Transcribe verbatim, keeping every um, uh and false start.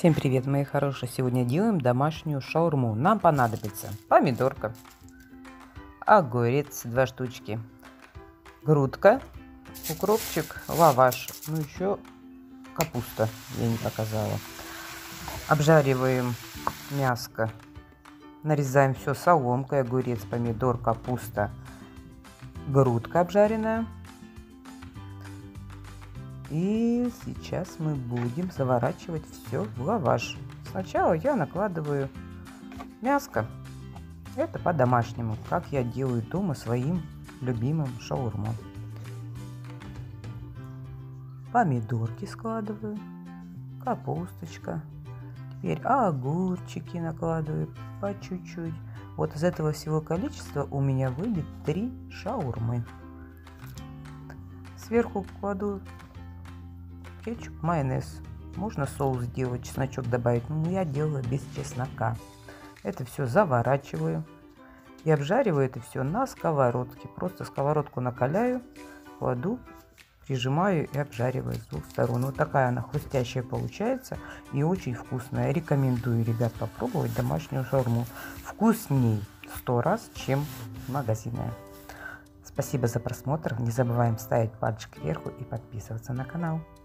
Всем привет, мои хорошие! Сегодня делаем домашнюю шаурму. Нам понадобится помидорка, огурец два штучки, грудка, укропчик, лаваш, ну еще капуста я не показала. Обжариваем мяско, нарезаем все соломкой: огурец, помидор, капуста, грудка обжаренная. И сейчас мы будем заворачивать все в лаваш. Сначала я накладываю мяско. Это по-домашнему, как я делаю дома своим любимым шаурму. Помидорки складываю, капусточка. Теперь огурчики накладываю по чуть-чуть. Вот из этого всего количества у меня выйдет три шаурмы. Сверху кладу кетчуп, майонез. Можно соус сделать, чесночок добавить, но я делаю без чеснока. Это все заворачиваю и обжариваю это все на сковородке. Просто сковородку накаляю, кладу, прижимаю и обжариваю с двух сторон. Вот такая она хрустящая получается и очень вкусная. Рекомендую, ребят, попробовать домашнюю шаурму. Вкусней сто раз, чем магазинная. Спасибо за просмотр. Не забываем ставить пальчик вверх и подписываться на канал.